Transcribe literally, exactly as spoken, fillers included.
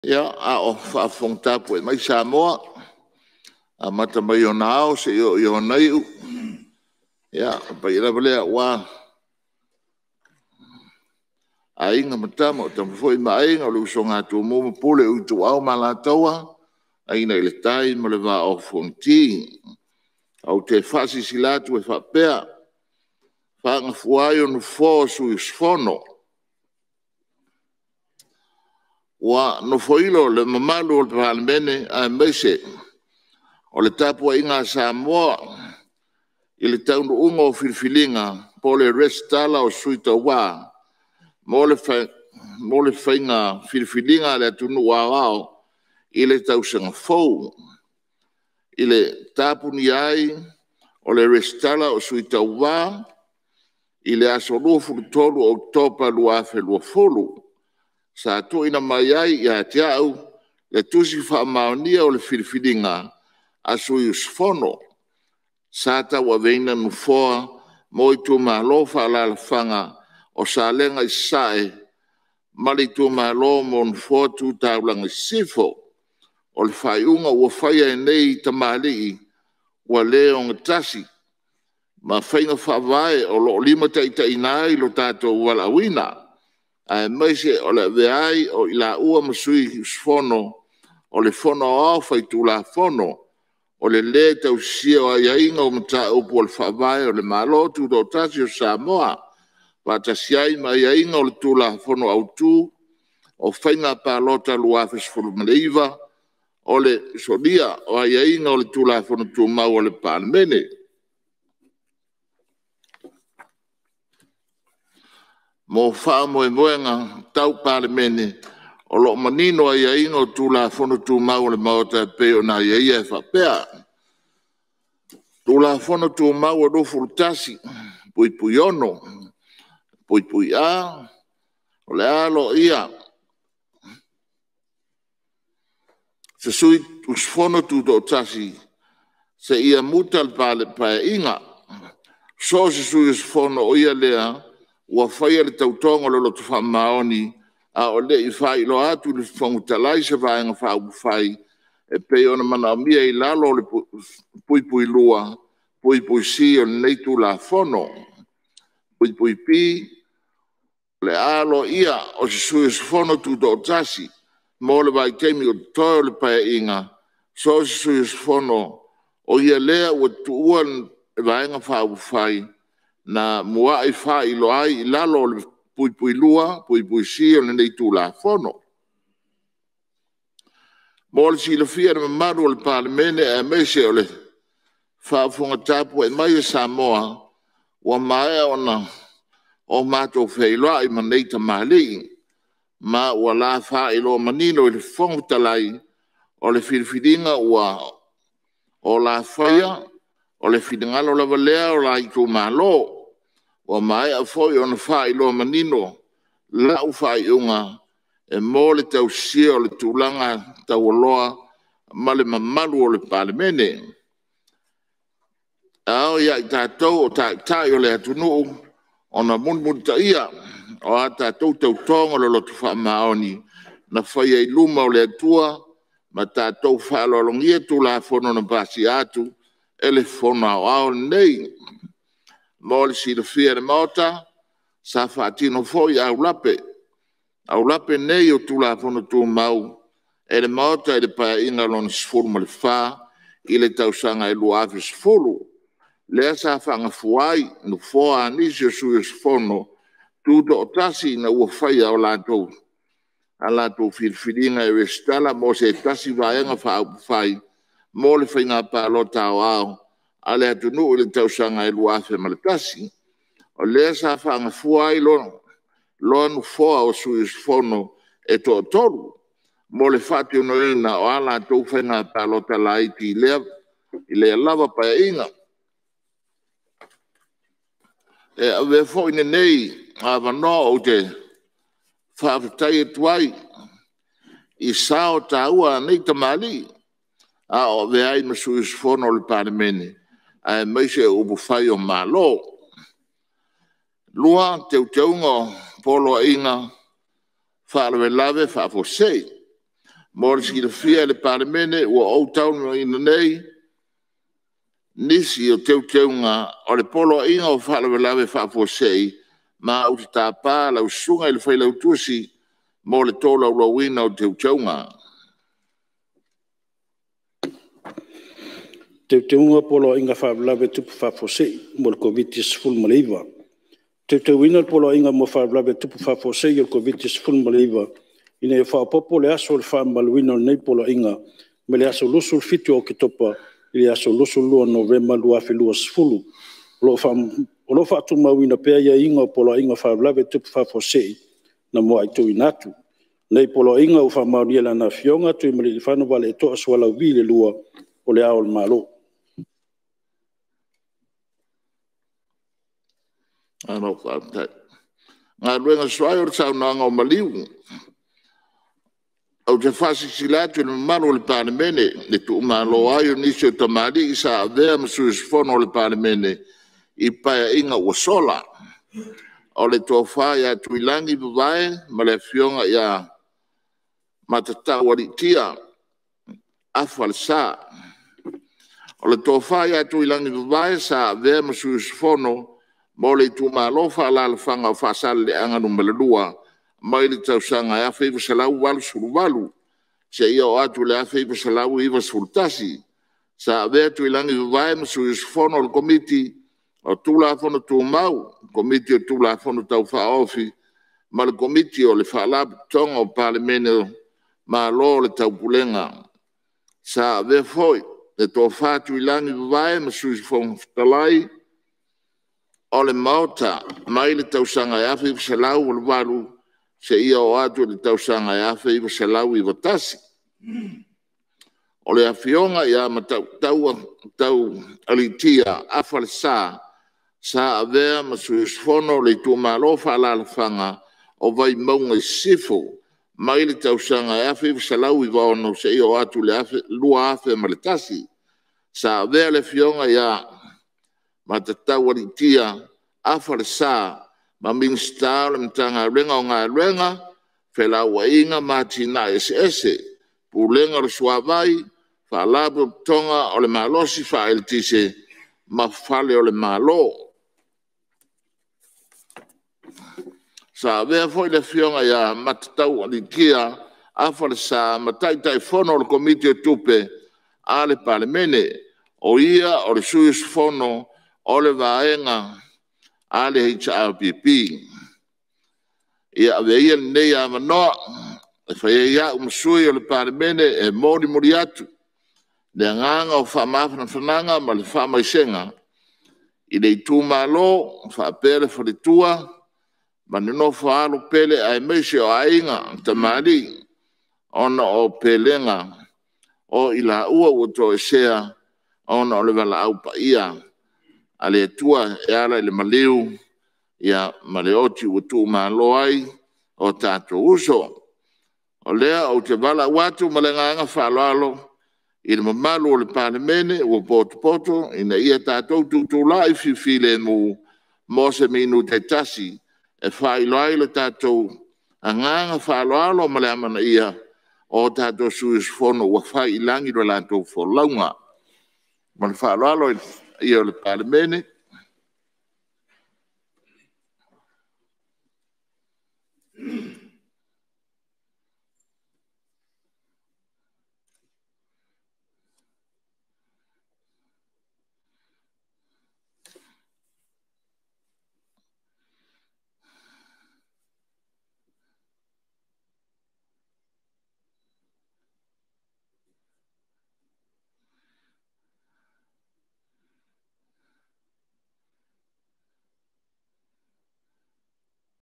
Ia a o whaafongta po e mai Samoa a mata mai o nao se i o nei u ia pa i rawa lea wā a inga matama o tamu fwoi ma inga o luso ngā tū mōma pule u tu au ma la taua a ina i le tai ma le wā o fwongti au te whasi si latu e whapea whanga fuai o nu fō su i sfono wa no foilo le mamalu o le palemene a meise o le tapu a inga Samoa i le taunu unga o filfilinga po le restala o suita wā mo le mo le whainga filfilinga le atunu wā wāo i le tausanga fau i le tapu ni ai o le restala o suita wā i le aso lua fulutolu o oktopa lua fe lua fulu sa tu ina mai ai ia te au le tusi whaamaonia o le filfilinga a sui usfono sa ta wa veina nu foa mo i tu malo whaalala whanga o sa lenga i sae mali tu malo mo nu foa tu taulanga sifo o le whaiunga ua whaia e nei tamali ua leo ngatasi ma whainga whawae o lo lima taita inai lo tato wala wina ai mai se o le veai o ila ua masui sfono o le fono au fai tu la fono o le le tau sia o ia inga o mata upu o le whawai o le malo tu do tasi o Samoa wa tasiai ma ia inga o le tu la fono au tu o whainga pa lota luafes fulu maleiva o le sodia o ia inga o le tu la fono tu mau o le palemene mo wha moe moenga tau palemene o lo manino a ia ingo tu la fono tu mau le maota peo na ia ia e whapea. Tu la fono tu mau o rufu tasi, pui pui ono, pui pui a, o le alo ia. Se sui us fono tu do tasi, se ia mutal pale pae inga, so se sui us fono o ia lea, ua whaia le tautonga lo lo tu wha maoni, a o le i whai lo atu le whangutalai se vāenga whaupu whai, e pe ona mana mia i lalo le pui pui lua, pui pui si o le neitu la fono, pui pui pi, le alo ia o se sui se fono tu do tasi, mo le vai teimi o toi le pae inga, so se sui se fono, o ia lea ua tu uan e vāenga whaupu whai, na mua i whai lo ai i lalo le pui pui lua, pui pui si o le nei tu la fono. Mo le si le fia na maru o le palemene e mese o le whaafunga tapu e mai e Samoa ua mai ona o mātou whailoa i maneita mahali ma ua la wha i lo manino i le whongu talai o le whiriwhiringa ua o la whaia o le whiringalo lava lea o la i tu malo o mai a foi ona fai lo manino la u fai unga e mo le tau sia o le tūlanga tau loa ma le mamalu o le palemene ao ia i tātou o tātai o le atunu ona munmun ta ia o a tātou tau tonga lo lotu wha maoni na whai ei luma o le atua ma tātou whaalolongia tu la fono na basi atu e le fono au ao nei mo le si le fia le maota, sa whaatino foi au lape. Au lape nei o tula fono tu mau, e le maota e le pae inga lona sifuru ma le wha, i le tausanga e luafe sifuru. Lea sa whanga fuai, no foa anisi o sui sifono, tu do tasi na ua whaia o lato. A lato whirwhiringa e restala, mo se tasi vaenga wha whai, mo le whainga pa lota au au, a le atunu le tausanga e luafe malatasi. O lea sa whanga fuai lono, lono foa o sui fono e to toru. Mo le whati ono ina o ala tau whainga pa lota la iti lea, i lea lava pa inga. E ave fo ine nei, a vano o te whaafitai e tuai, i sao ta ua nei tamali, a o veai ma sui fono le palemene. Ai mai se ubu fai o malo. Lua teu teunga polo inga whaalewe lawe whaafosei. mo le silafia le palemene ua ou taunuaina nei nisi o teuteuga o le poloaʻiga o faalawelawe faapuaseʻi ma au te tāpā lausuga i le failautusi mo le tolaulauina o teuteuga. Teuteuga poloaʻiga faavelawe tupu faapuaseʻi mo le koviti sefulu ma le iva. Teuteuina le poloaʻiga mo faavelawe tupu faapuaseʻi o le koviti sefulu ma le iva ina e whaapopo le aso le whaamaluina nei polo inga me le aso lusu le fitu o kitopa i le aso lusu lua novema lua fe lua sifulu. O lo whaatu mauina pea ia inga o polo inga whaavlawe tupu whaafosei na moa i tui natu. Nei polo inga o whaamaunia lana fionga tui mali le whanu wale e toa suala uvi le lua o le ao le malo. Ano whaatai. Ngā ruenga swai o tau nanga o maliu. Au te whasi silatu le maro le panemene, le tu umalo aio nisi o tamari i sa avea masu isfono le panemene i paia inga ua sola. O le tō whai a tuilangi vavae, ma le fionga ia matatau waritia, afal sa. O le tō whai a tuilangi vavae sa avea masu isfono mo le tu malo wha la whanga o whasale le anganu malalua, mai le tausanga e awhi wasalau walu suru walu, se ia o atu le awhi wasalau iwa sultasi, sa avea tuilangi vavae masu isfono le komiti o tula fono tu mau, komiti o tula fono tau wha ofi, ma le komiti o le whaalapu tonga o palemene ma lo le tau pulenga. Sa avea foi, le tō wha tuilangi vavae masu isfono talai, o le maota, mai le tausanga e awhi wasalau o le walu, se ia o atu le tausanga e awhi wasalau i watasi. O le awhionga ia ma tau, tau, tau alitia awhale sa, sa avea masu isfono le tu malo whalala whanga o vai maunga i sifo, mai le tausanga e awhi wasalau i waono se ia o atu le awhi, lua awhi ma le tasi. Sa avea le fionga ia ma te tau alitia awhale sa, ma minsta le mtanga renga o ngā renga, whela ua inga mātina ese ese, pulenga le suavai, whaalabu tonga o le malosi whaeltise, ma whale o le malo. Sa vea foi le fionga ia matatau alitia, awhale sa, ma taitai fono le komiti o tupe, a le palemene, o ia o le suis fono, o le vaenga, a le H R P P. Ia aveia nei a manoa, e whaia ia umasui o le palemene e mori mori atu, le nganga o whamafana whananga ma le whamaisenga, i le itu malo, whapere wharitua, ma nino whaalo pele ai meise o ainga, tamari, ona o pelenga, o ila ua uto e sea, ona o le wala au pa ia, ale tua e ala le maliu ia maleoti utu malo ai o tato uso o lea o te vala watu malenganga falalo i le mamalu o le palemene o poto poto ina ia tato tutula i fifile mu mo se minu te tasi e whailoi le tato anganga falalo maleamana ia o tato suis fono wa whailangi do lato fo launga man falalo ia le palemene